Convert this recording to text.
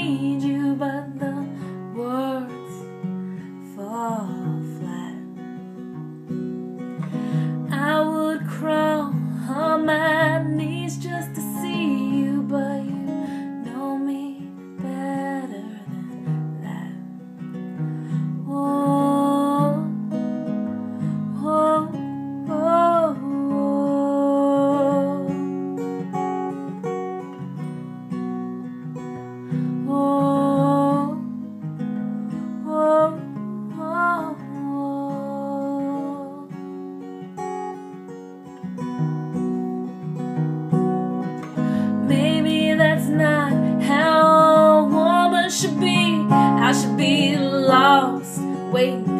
need you, but the words fall flat. I would crawl on my knees just to see you, but you know me better than that. Oh, oh, oh, oh, oh, oh, oh. Maybe that's not how a woman should be. I should be lost, waiting